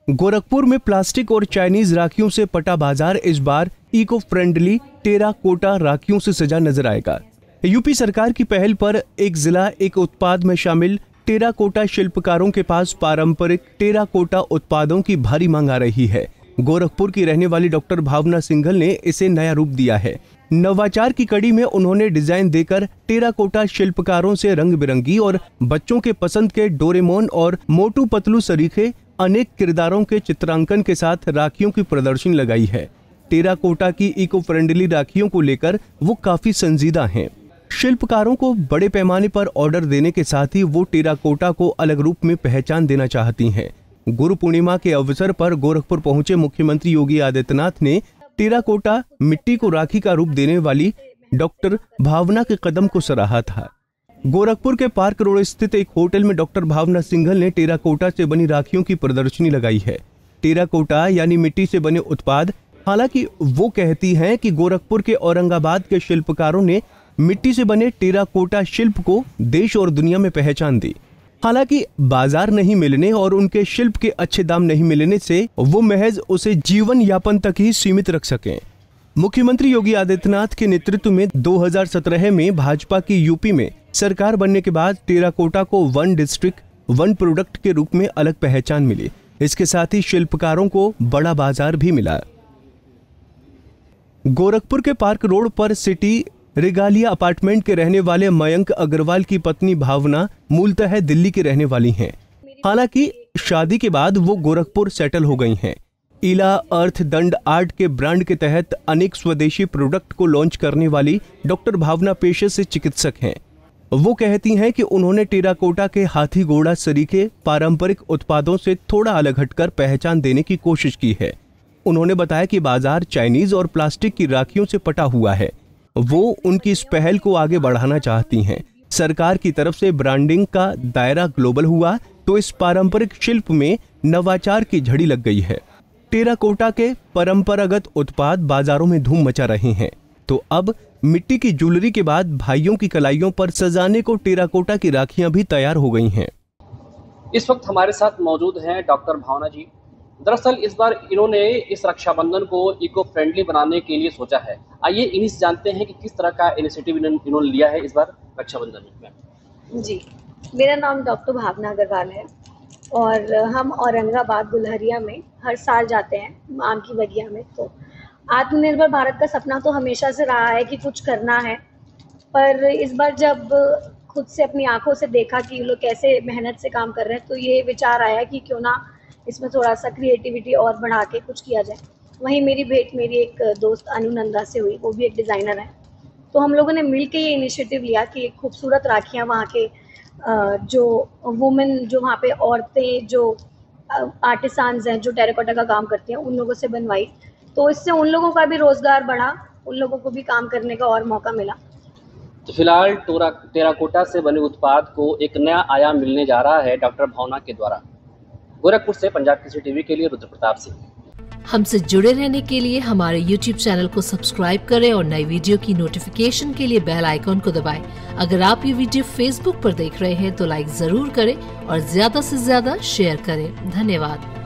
गोरखपुर में प्लास्टिक और चाइनीज राखियों से पटा बाजार इस बार इको फ्रेंडली टेराकोटा राखियों से सजा नजर आएगा। यूपी सरकार की पहल पर एक जिला एक उत्पाद में शामिल टेराकोटा शिल्पकारों के पास पारंपरिक टेराकोटा उत्पादों की भारी मांग आ रही है। गोरखपुर की रहने वाली डॉक्टर भावना सिंघल ने इसे नया रूप दिया है। नवाचार की कड़ी में उन्होंने डिजाइन देकर टेराकोटा शिल्पकारों से रंग बिरंगी और बच्चों के पसंद के डोरेमोन और मोटू पतलू सरीखे अनेक किरदारों के चित्रांकन के साथ राखियों की प्रदर्शनी लगाई है। टेराकोटा की इको फ्रेंडली राखियों को लेकर वो काफी संजीदा हैं। शिल्पकारों को बड़े पैमाने पर ऑर्डर देने के साथ ही वो टेराकोटा को अलग रूप में पहचान देना चाहती हैं। गुरु पूर्णिमा के अवसर पर गोरखपुर पहुंचे मुख्यमंत्री योगी आदित्यनाथ ने टेराकोटा मिट्टी को राखी का रूप देने वाली डॉक्टर भावना के कदम को सराहा था। गोरखपुर के पार्क रोड स्थित एक होटल में डॉक्टर भावना सिंघल ने टेराकोटा से बनी राखियों की प्रदर्शनी लगाई है। टेराकोटा यानी मिट्टी से बने उत्पाद, हालांकि वो कहती हैं कि गोरखपुर के औरंगाबाद के शिल्पकारों ने मिट्टी से बने टेराकोटा शिल्प को देश और दुनिया में पहचान दी। हालांकि बाजार नहीं मिलने और उनके शिल्प के अच्छे दाम नहीं मिलने से वो महज उसे जीवन यापन तक ही सीमित रख सकें। मुख्यमंत्री योगी आदित्यनाथ के नेतृत्व में 2017 में भाजपा की यूपी में सरकार बनने के बाद टेराकोटा को वन डिस्ट्रिक्ट वन प्रोडक्ट के रूप में अलग पहचान मिली। इसके साथ ही शिल्पकारों को बड़ा बाजार भी मिला। गोरखपुर के पार्क रोड पर सिटी रिगालिया अपार्टमेंट के रहने वाले मयंक अग्रवाल की पत्नी भावना मूलतः दिल्ली की रहने वाली हैं। हालांकि शादी के बाद वो गोरखपुर सेटल हो गई हैं। इला अर्थ दंड आर्ट के ब्रांड के तहत अनेक स्वदेशी प्रोडक्ट को लॉन्च करने वाली डॉक्टर भावना पेशे से चिकित्सक हैं। वो कहती हैं कि उन्होंने टेराकोटा के हाथी घोड़ा सरीखे पारंपरिक उत्पादों से थोड़ा अलग हटकर पहचान देने की कोशिश की है। उन्होंने बताया कि बाजार चाइनीज और प्लास्टिक की राखियों से पटा हुआ है। वो उनकी इस पहल को आगे बढ़ाना चाहती हैं। सरकार की तरफ से ब्रांडिंग का दायरा ग्लोबल हुआ तो इस पारंपरिक शिल्प में नवाचार की झड़ी लग गई है। टेराकोटा के परंपरागत उत्पाद बाजारों में धूम मचा रहे हैं, तो अब मिट्टी की ज्वेलरी के बाद भाइयों की कलाइयों पर सजाने को टेराकोटा की राखियां भी तैयार हो गई हैं। इस वक्त हमारे साथ मौजूद हैं डॉक्टर भावना जी। दरअसल इस बार इन्होंने इस रक्षाबंधन को इको फ्रेंडली बनाने के लिए सोचा है। आइए इन्हीं से जानते हैं कि किस तरह का इनिशिएटिव इन्होंने लिया है इस बार रक्षाबंधन में। जी, मेरा नाम डॉक्टर भावना अग्रवाल है और हम औरंगाबाद गुलहरिया में हर साल जाते हैं आम की बगिया में। तो आत्मनिर्भर भारत का सपना तो हमेशा से रहा है कि कुछ करना है, पर इस बार जब खुद से अपनी आंखों से देखा कि ये लोग कैसे मेहनत से काम कर रहे हैं, तो ये विचार आया कि क्यों ना इसमें थोड़ा सा क्रिएटिविटी और बढ़ा के कुछ किया जाए। वहीं मेरी भेंट मेरी एक दोस्त अनुनंदा से हुई, वो भी एक डिज़ाइनर है। तो हम लोगों ने मिल के ये इनिशिएटिव लिया कि खूबसूरत राखियाँ वहाँ के जो वुमेन, जो वहाँ पे औरतें, जो आर्टिसान्स हैं, जो टेराकोटा का काम करती हैं, उन लोगों से बनवाई। तो इससे उन लोगों का भी रोजगार बढ़ा, उन लोगों को भी काम करने का और मौका मिला। तो फिलहाल टेराकोटा से बने उत्पाद को एक नया आयाम मिलने जा रहा है डॉक्टर भावना के द्वारा। गोरखपुर से पंजाब केसरी टीवी के लिए रुद्र प्रताप सिंह। हमसे जुड़े रहने के लिए हमारे YouTube चैनल को सब्सक्राइब करें और नई वीडियो की नोटिफिकेशन के लिए बेल आइकॉन को दबाएं। अगर आप ये वीडियो Facebook पर देख रहे हैं तो लाइक जरूर करें और ज्यादा से ज्यादा शेयर करें। धन्यवाद।